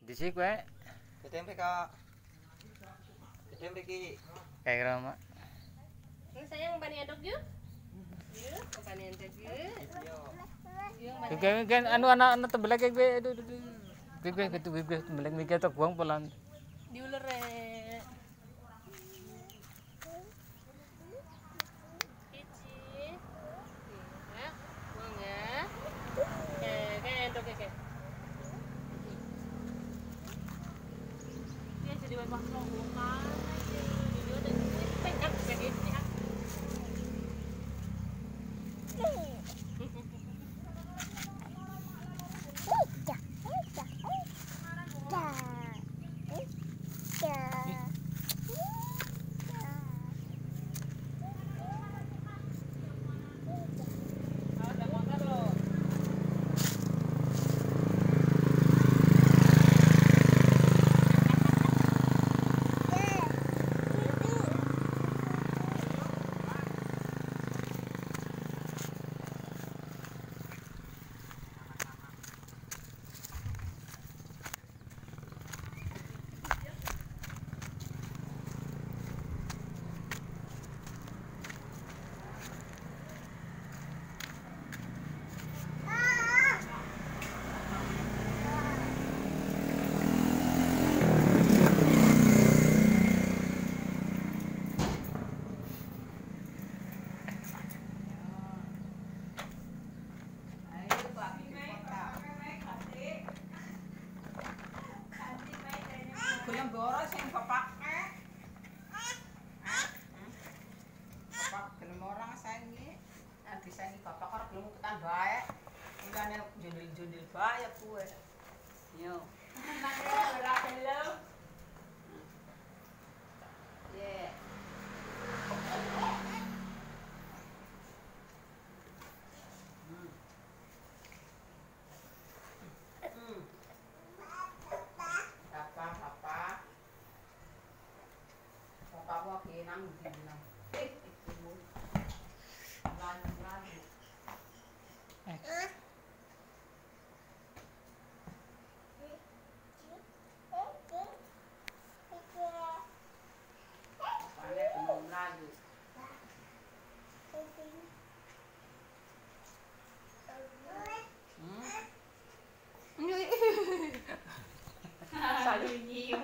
Dhisik wae. Tempe Kak. Tempe ki. Kayak rama. Ini sayang bani aduk yuk. Yuk, bani aduk yuk. Yuk, Kan anu anak-anak tebelek gue aduh. Gue tebelek mikir tok buang pelan. diuler Cici. Ya, buang ya. Kayak aduk kayak. Dia jadi babak longgongan. Dia udah pegang kayak gini. Kulang goro sing papak. Papak gelem orang saiki. Nanti saiki papak karo gelem ketan bae. Ingane jundil-jundil bae kuwe. Yo. Ora gelem. Ye. Saling nyium.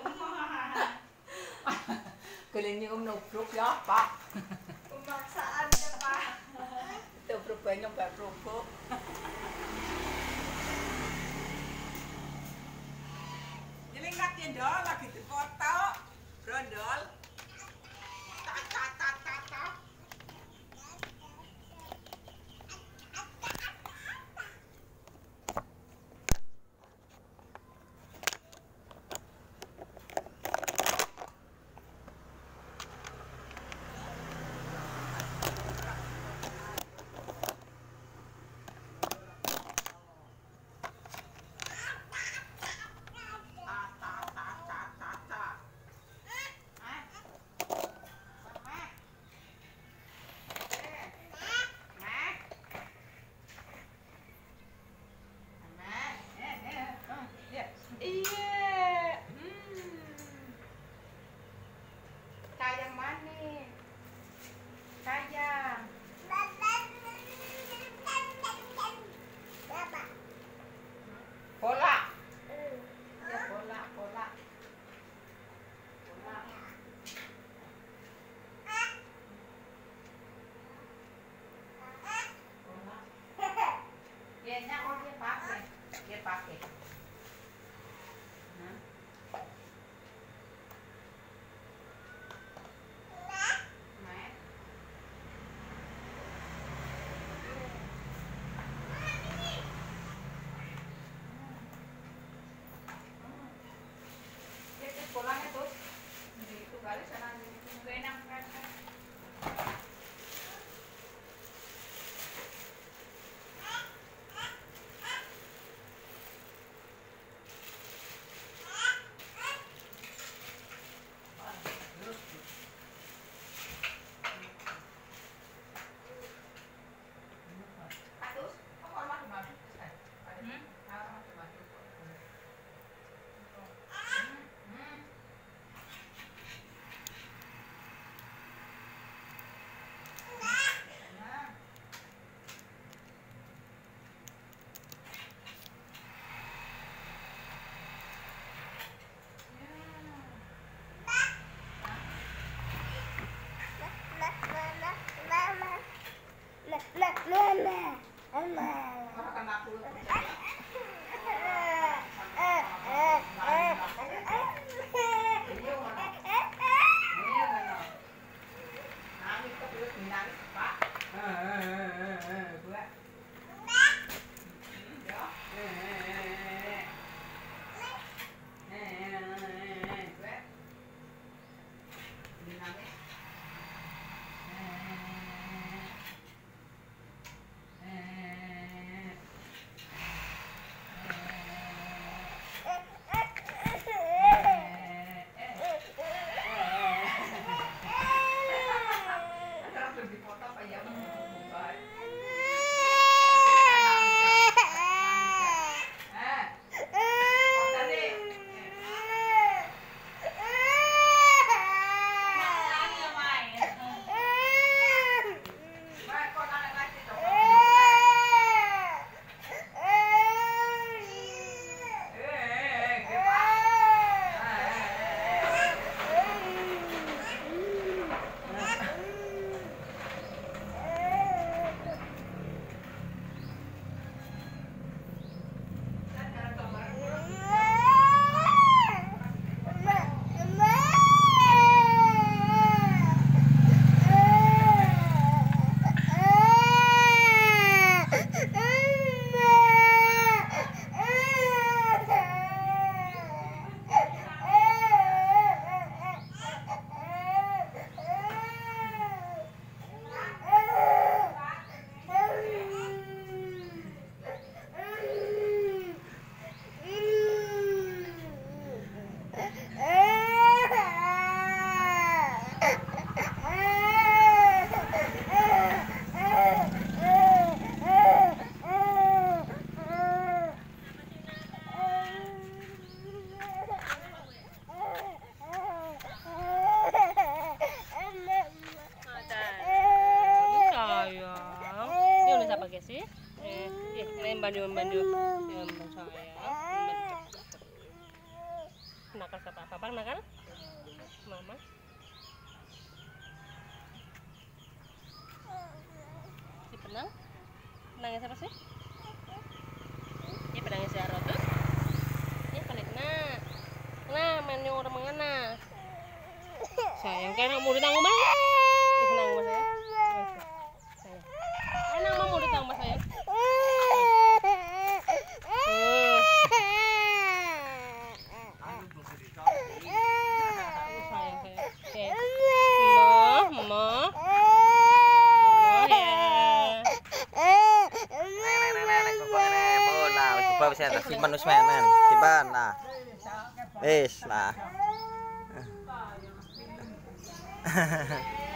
Kalian nyium nubruk ya Pak. Pemaksaan ya Pak. Nubruk banyak Pak Probo. Nyelingat dol lagi dipoto. Brondol. Mandu sayang. Nakal ka pa. Papa nakal? Mama. Si Penang? Penangnya siapa sih? Ini penangnya si Arotus. Ini penik na. Nah, main yung orang mengana. Sayang kan mau ditanggung mas? Senang mas saya. Sayang. Mau ditanggung mas saya. Bisa simpan usmen simpan nah lah